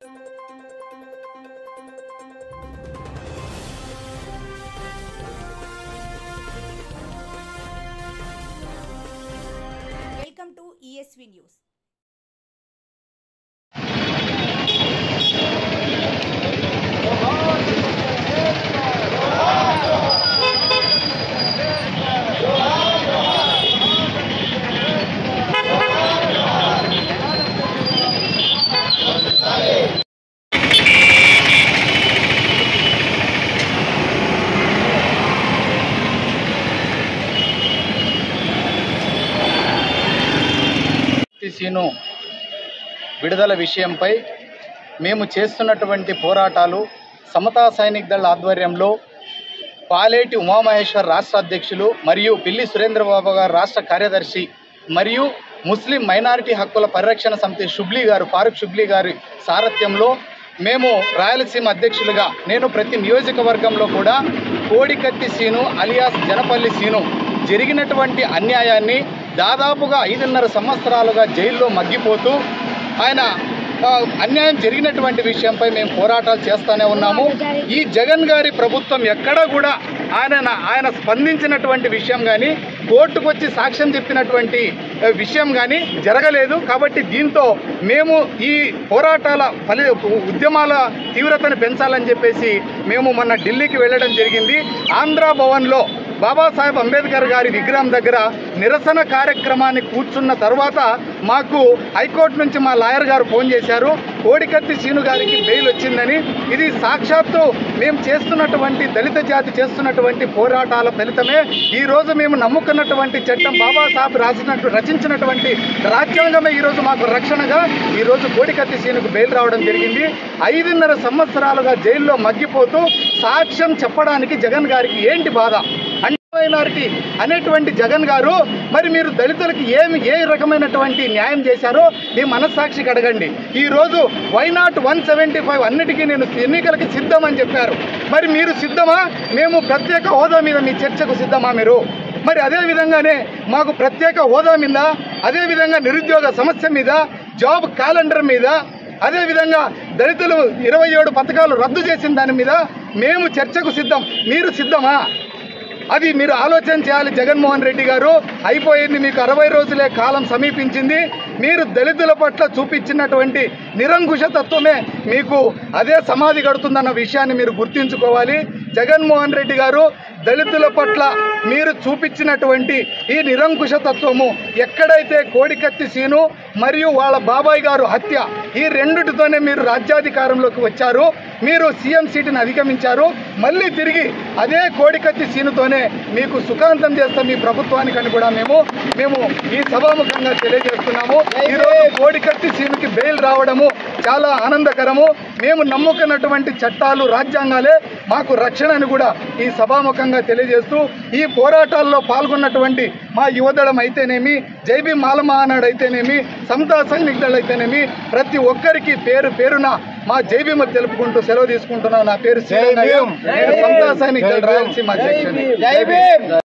Welcome to ESV news. Seenu విడుదల విషయంపై మేము చేస్తున్నటువంటి పోరాటాలు సమతా సైనిక్ దళ ఆధ్వర్యంలో పాలేటి ఉమామహేశ్వర్ రాష్ట్ర అధ్యక్షులు మరియు పిల్లి సురేంద్రబాబు గారు రాష్ట్ర కార్యదర్శి మరియు ముస్లిం మైనారిటీ హక్కుల పరిరక్షణ సమితి ఫారూక్ షుబ్లీ గారి సారథ్యంలో మేము రాయలసీమ అధ్యక్షులుగా నేను ప్రతి నియోజకవర్గంలో కూడా కోడికత్తి సీను అలియాస్ జనపల్లి సీను జరిగినటువంటి అన్యాయాన్ని దాదాపుగా 5.5 సంవత్సరాలుగా జైల్లో మగ్గిపోతూ ఆయన అన్యాయం జరిగినటువంటి విషయంపై మేము పోరాటాలు చేస్తూనే ఉన్నాము. ఈ జగన్ గారి ప్రభుత్వం ఎక్కడా కూడా ఆయన స్పందించినటువంటి విషయం కానీ కోర్టుకు వచ్చి సాక్ష్యం చెప్పినటువంటి విషయం కానీ జరగలేదు. కాబట్టి దీంతో మేము ఈ పోరాటాల ఉద్యమాల తీవ్రతను పెంచాలని చెప్పేసి మేము మొన్న ఢిల్లీకి వెళ్ళడం జరిగింది. ఆంధ్ర భవన్లో బాబాసాహెబ్ అంబేద్కర్ గారి విగ్రహం దగ్గర నిరసన కార్యక్రమాన్ని కూర్చున్న తర్వాత మాకు హైకోర్టు నుంచి మా లాయర్ గారు ఫోన్ చేశారు, కోడికత్తి సీను గారికి బెయిల్ వచ్చిందని. ఇది సాక్షాత్తు మేము చేస్తున్నటువంటి దళిత జాతి చేస్తున్నటువంటి పోరాటాల ఫలితమే. ఈరోజు మేము నమ్ముకున్నటువంటి చట్టం బాబాసాహెబ్ రచించినటువంటి రాజ్యాంగమే ఈరోజు మాకు రక్షణగా ఈరోజు కోడికత్తి సీనుకు బెయిల్ రావడం జరిగింది. 5.5 సంవత్సరాలుగా జైల్లో మగ్గిపోతూ సాక్ష్యం చెప్పడానికి జగన్ గారికి ఏంటి బాధ? మైనారిటీ అనేటువంటి జగన్ గారు మరి మీరు దళితులకు ఏ రకమైనటువంటి న్యాయం చేశారో మీ మనస్సాక్షికి అడగండి. ఈరోజు వైనాట్ 175 అన్నిటికీ నేను ఎన్నికలకి సిద్ధమని చెప్పారు. మరి మీరు సిద్ధమా? మేము ప్రత్యేక హోదా మీద మీ చర్చకు సిద్ధమా మీరు? మరి అదేవిధంగానే మాకు ప్రత్యేక హోదా మీద, అదేవిధంగా నిరుద్యోగ సమస్య మీద, జాబ్ క్యాలెండర్ మీద, అదేవిధంగా దళితులు 27 పథకాలు రద్దు చేసిన దాని మీద మేము చర్చకు సిద్ధం. మీరు సిద్ధమా? అది మీరు ఆలోచన చేయాలి. జగన్మోహన్ రెడ్డి గారు అయిపోయింది, మీకు 60 రోజులే కాలం సమీపించింది. మీరు దళితుల పట్ల చూపించినటువంటి నిరంకుశతత్వమే మీకు అదే సమాధి కడుతుందన్న విషయాన్ని మీరు గుర్తించుకోవాలి. జగన్మోహన్ రెడ్డి గారు దళితుల పట్ల మీరు చూపించినటువంటి ఈ నిరంకుశతత్వము ఎక్కడైతే కోడికత్తి సీను మరియు వాళ్ళ బాబాయ్ గారు హత్య, ఈ రెండిటితోనే మీరు రాజ్యాధికారంలోకి వచ్చారు. మీరు సీఎం సీటును అధిగమించారు. మళ్ళీ తిరిగి అదే కోడికత్తి సీనుతోనే మీకు సుఖాంతం చేస్తాం మీ ప్రభుత్వానికని కూడా మేము ఈ సభాముఖంగా తెలియజేస్తున్నాము. ఈరోజు కోడికత్తి సీనుకి బెయిల్ రావడము చాలా ఆనందకరము. మేము నమ్ముకున్నటువంటి చట్టాలు, రాజ్యాంగాలే మాకు రక్షణ అని కూడా ఈ సభాముఖంగా తెలియజేస్తూ ఈ పోరాటాల్లో పాల్గొన్నటువంటి మా యువదళం అయితేనేమి, జైబీ మాలమహానాడు అయితేనేమి, సమతా సైనిక్ దళం అయితేనేమి, ప్రతి ఒక్కరికి పేరు పేరున మా జైబీమ తెలుపుకుంటూ సెలవు తీసుకుంటున్నాను. నా పేరు సమతా సైనిక్ దళ రాయలసీమ అధ్యక్షుడు.